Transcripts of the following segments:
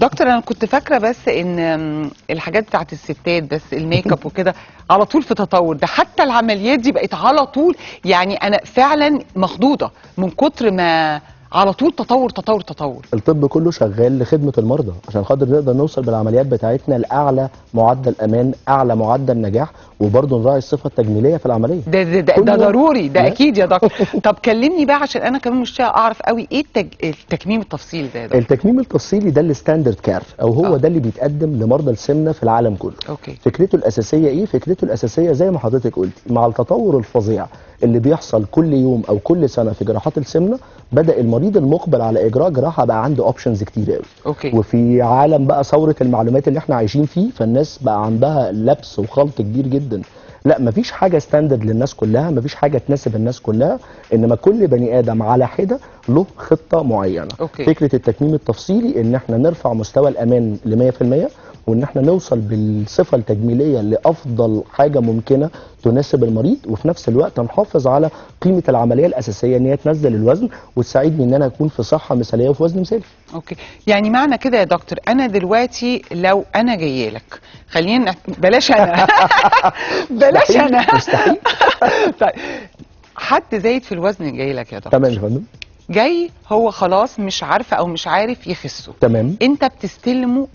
دكتور انا كنت فاكره بس ان الحاجات بتاعت الستات بس الميك اب وكده على طول في تطور، ده حتى العمليات دي بقت على طول. يعني انا فعلا مخضوضه من كتر ما على طول تطور تطور تطور. الطب كله شغال لخدمه المرضى عشان خاطر نقدر نوصل بالعمليات بتاعتنا لاعلى معدل امان، اعلى معدل نجاح، وبرضه نراعي الصفه التجميليه في العمليه. ده ضروري، ده اكيد يا دكتور. طب كلمني بقى عشان انا كمان مشتاقه اعرف قوي ايه التكميم التفصيلي ده يا دكتور؟ التكميم التفصيلي ده الستاندرد كير، او هو ده اللي بيتقدم لمرضى السمنه في العالم كله. اوكي. فكرته الاساسيه ايه؟ فكرته الاساسيه زي ما حضرتك قلتي، مع التطور الفظيع اللي بيحصل كل يوم او كل سنه في جراحات السمنه، بدا المريض المقبل على اجراء جراحه بقى عنده اوبشنز كتير قوي. اوكي. وفي عالم بقى ثوره المعلومات اللي احنا عايشين فيه، فالناس بقى عندها لبس وخلط كبير جدا. لا، مفيش حاجه ستاندرد للناس كلها، مفيش حاجه تناسب الناس كلها، انما كل بني ادم على حده له خطه معينه. أوكي. فكره التكميم التفصيلي ان احنا نرفع مستوى الامان ل 100%، وان احنا نوصل بالصفه التجميليه لافضل حاجه ممكنه تناسب المريض، وفي نفس الوقت نحافظ على قيمه العمليه الاساسيه ان هي تنزل الوزن وتساعدني ان انا اكون في صحه مثاليه وفي وزن مثالي. اوكي، يعني معنى كده يا دكتور انا دلوقتي لو انا جايه لك، خلينا بلاش انا بلاش انا مستحيل. طيب حد زايد في الوزن جاي لك يا دكتور، تمام يا فندم. جاي هو خلاص مش عارفه او مش عارف يخسه، تمام. انت بتستلمه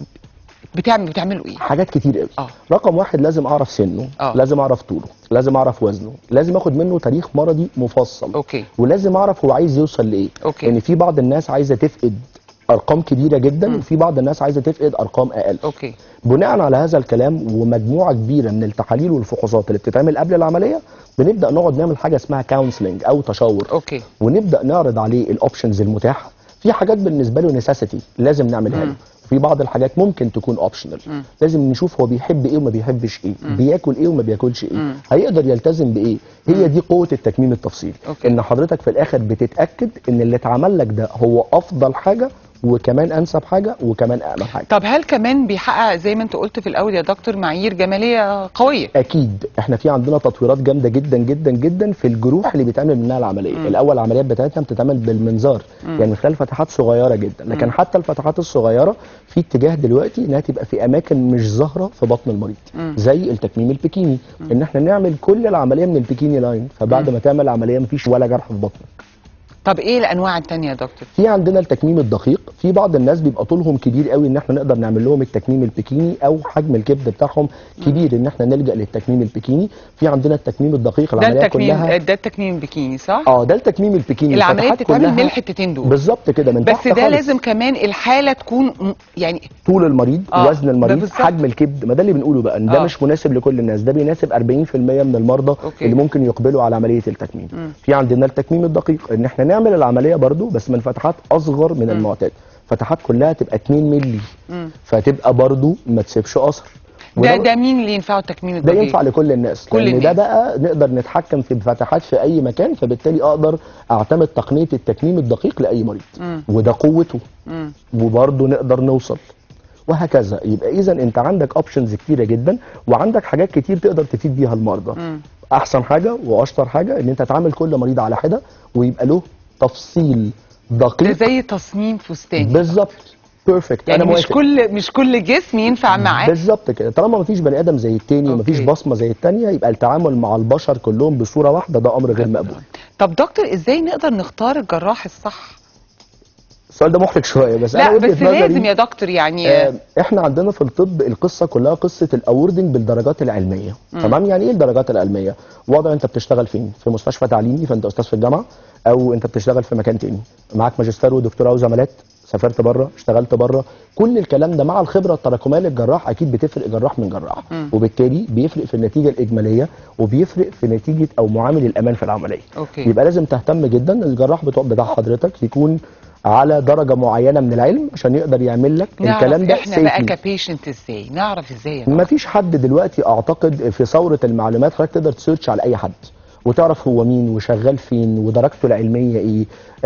بتعملوا ايه؟ حاجات كتير قوي. اه. رقم واحد، لازم اعرف سنه، لازم اعرف طوله، لازم اعرف وزنه، لازم اخد منه تاريخ مرضي مفصل. اوكي. ولازم اعرف هو عايز يوصل لايه. اوكي. لان في بعض الناس عايزه تفقد ارقام كبيره جدا، وفي بعض الناس عايزه تفقد ارقام اقل. اوكي. بناء على هذا الكلام ومجموعه كبيره من التحاليل والفحوصات اللي بتتعمل قبل العمليه، بنبدا نقعد نعمل حاجه اسمها كونسلنج او تشاور. اوكي. ونبدا نعرض عليه الاوبشنز المتاحه. في حاجات بالنسبه له نيسيسيتي لازم نعملها له، في بعض الحاجات ممكن تكون اوبشنال. لازم نشوف هو بيحب ايه وما بيحبش ايه، بياكل ايه وما بياكلش ايه، هيقدر يلتزم بايه. هي دي قوه التكميم التفصيلي. أوكي. ان حضرتك في الاخر بتتاكد ان اللي اتعمل لك ده هو افضل حاجه، وكمان انسب حاجه، وكمان امن حاجه. طب هل كمان بيحقق زي ما انت قلت في الاول يا دكتور معايير جماليه قويه؟ اكيد. احنا في عندنا تطويرات جامده جدا جدا جدا في الجروح اللي بيتعمل منها العمليه. الاول العمليات بتاعتنا بتتعمل بالمنظار، يعني من خلال فتحات صغيره جدا، لكن حتى الفتحات الصغيره في اتجاه دلوقتي انها تبقى في اماكن مش ظاهره في بطن المريض، زي التكميم البيكيني. ان احنا نعمل كل العمليه من البيكيني لاين، فبعد ما تعمل العمليه مفيش ولا جرح في بطنك. طب ايه الانواع الثانيه يا دكتور؟ في عندنا التكميم الدقيق. في بعض الناس بيبقى طولهم كبير قوي ان احنا نقدر نعمل لهم التكميم البيكيني، او حجم الكبد بتاعهم كبير ان احنا نلجا للتكميم البيكيني. في عندنا التكميم الدقيق، العمليه كلها ده التكميم البيكيني صح؟ ده التكميم البيكيني. العمليه بتتعمل من الحتتين دول بالظبط كده، من بس تحت ده خالص. لازم كمان الحاله تكون يعني طول المريض، وزن المريض، بالزبط. حجم الكبد. ما ده اللي بنقوله بقى، ان ده مش مناسب لكل الناس، ده بيناسب 40% من المرضى. أوكي. اللي ممكن يقبلوا على عمليه التكميم. في عندنا التكميم الدقيق، ان احنا نعمل العمليه برضو بس من فتحات اصغر من المعتاد، فتحات كلها تبقى 2 مللي، فتبقى برضو ما تسيبش اثر. ده مين اللي ينفعه التكميم الدقيق؟ ده ينفع لكل الناس، لان ده بقى نقدر نتحكم في الفتحات في اي مكان، فبالتالي اقدر اعتمد تقنيه التكميم الدقيق لاي مريض. وده قوته. وبرضه نقدر نوصل وهكذا. يبقى اذا انت عندك اوبشنز كتيره جدا، وعندك حاجات كتير تقدر تفيد بيها المرضى. احسن حاجه واشطر حاجه ان انت تعامل كل مريض على حده، ويبقى له تفصيل دقيق. ده زي تصميم فستان بالظبط. بيرفكت. يعني مش كل جسم ينفع معاه. بالظبط كده. طالما مفيش بني ادم زي التاني ومفيش بصمه زي التانيه، يبقى التعامل مع البشر كلهم بصوره واحده ده امر غير مقبول. طب دكتور ازاي نقدر نختار الجراح الصح؟ السؤال ده محرج شويه، بس لا انا بس لازم يا دكتور يعني احنا عندنا في الطب القصه كلها قصه الاوردنج بالدرجات العلميه. تمام. يعني ايه الدرجات العلميه؟ وضع انت بتشتغل فين؟ في مستشفى تعليمي فانت استاذ في الجامعه، او انت بتشتغل في مكان تاني معاك ماجستير ودكتوراه وزمالات، سافرت بره، اشتغلت بره. كل الكلام ده مع الخبره التراكميه للجراح اكيد بتفرق جراح من جراح، وبالتالي بيفرق في النتيجه الاجماليه، وبيفرق في نتيجه او معامل الامان في العمليه. أوكي. يبقى لازم تهتم جدا الجراح بتاع حضرتك يكون على درجه معينه من العلم عشان يقدر يعمل لك الكلام ده. احنا بقى كبيشنت ازاي نعرف ازاي؟ مفيش حد دلوقتي اعتقد في ثوره المعلومات حضرتك تقدر تسيرش على اي حد وتعرف هو مين وشغال فين ودرجته العلميه ايه،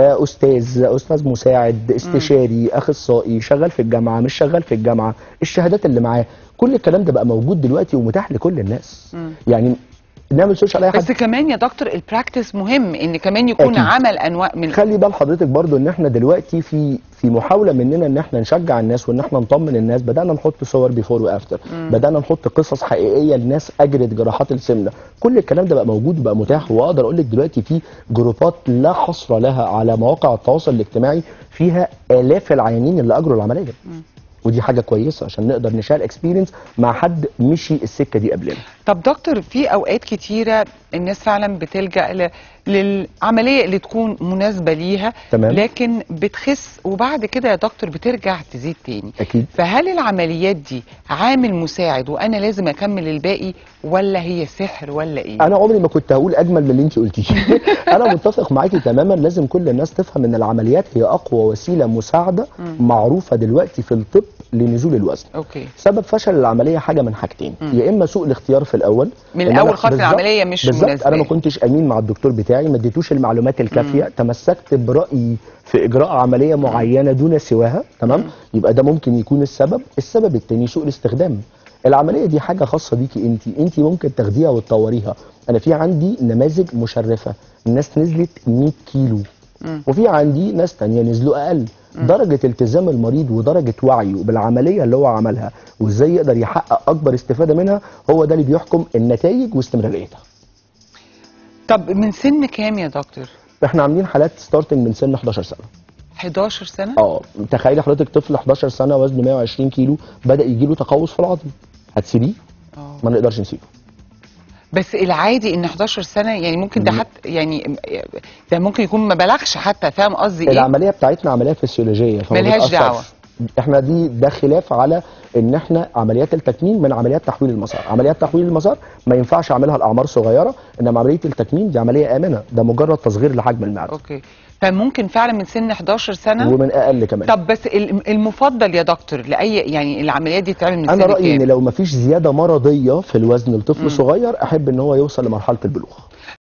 استاذ مساعد، استشاري، اخصائي، شغال في الجامعه، مش شغال في الجامعه، الشهادات اللي معاه، كل الكلام ده بقى موجود دلوقتي ومتاح لكل الناس. يعني نعمل سيرش على اي حد. بس كمان يا دكتور البراكتس مهم، ان كمان يكون أكيد. عمل انواع من خلي بال حضرتك برضو ان احنا دلوقتي في محاوله مننا ان احنا نشجع الناس وان احنا نطمن الناس، بدانا نحط صور بيفور وافتر، بدانا نحط قصص حقيقيه لناس اجرت جراحات السمنه، كل الكلام ده بقى موجود وبقى متاح. واقدر اقول لك دلوقتي في جروبات لا حصر لها على مواقع التواصل الاجتماعي فيها الاف العيانين اللي اجروا العمليه. ودي حاجه كويسه عشان نقدر نشار اكسبيرينس مع حد مشي السكه دي قبلنا. طب دكتور، في اوقات كتيره الناس فعلا بتلجأ للعمليه اللي تكون مناسبه ليها، تمام. لكن بتخس وبعد كده يا دكتور بترجع تزيد تاني. اكيد. فهل العمليات دي عامل مساعد وانا لازم اكمل الباقي، ولا هي سحر ولا ايه؟ انا عمري ما كنت هقول اجمل من اللي انت قلتيه. انا متفق معاكي تماما. لازم كل الناس تفهم ان العمليات هي اقوى وسيله مساعده معروفه دلوقتي في الطب لنزول الوزن. اوكي. سبب فشل العمليه حاجه من حاجتين، يا اما سوء الاختيار في الاول، من الاول خالص العمليه مش مناسبه، انا ما كنتش امين مع الدكتور بتاعي، ما اديتوش المعلومات الكافيه، تمسكت برايي في اجراء عمليه معينه دون سواها. تمام. يبقى ده ممكن يكون السبب. السبب الثاني سوء الاستخدام. العمليه دي حاجه خاصه بيكي انت ممكن تاخديها وتطوريها. انا في عندي نماذج مشرفه، الناس نزلت 100 كيلو، وفي عندي ناس تانية نزلوا اقل. درجه التزام المريض ودرجه وعيه بالعمليه اللي هو عملها وازاي يقدر يحقق اكبر استفاده منها، هو ده اللي بيحكم النتائج واستمراريتها. طب من سن كام يا دكتور؟ احنا عاملين حالات ستارتنج من سن 11 سنه. 11 سنه؟ تخيلي حضرتك طفل 11 سنه وزنه 120 كيلو بدا يجي له تقوس في العظم، هتسيبيه؟ ما نقدرش نسيبه. بس العادي ان 11 سنه يعني ممكن ده حتى يعني ده ممكن يكون ما بلغش حتى، فاهم قصدي ايه؟ العمليه بتاعتنا عمليه فسيولوجيه ملهاش دعوه. احنا ده خلاف على ان احنا عمليات التكميم من عمليات تحويل المسار. عمليات تحويل المسار ما ينفعش اعملها لاعمار صغيره، انما عمليه التكميم دي عمليه امنه، ده مجرد تصغير لحجم المعده. اوكي. فممكن فعلا من سن 11 سنه ومن اقل كمان. طب بس المفضل يا دكتور لاي يعني العمليات دي تتعمل من سن كام؟ انا رايي كام؟ ان لو ما فيش زياده مرضيه في الوزن لطفل صغير، احب ان هو يوصل لمرحله البلوغ.